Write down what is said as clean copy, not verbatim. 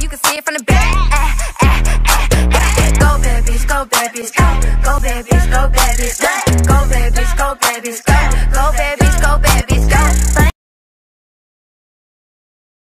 you can see it from the back. Go babies, go babies, go babies, go babies.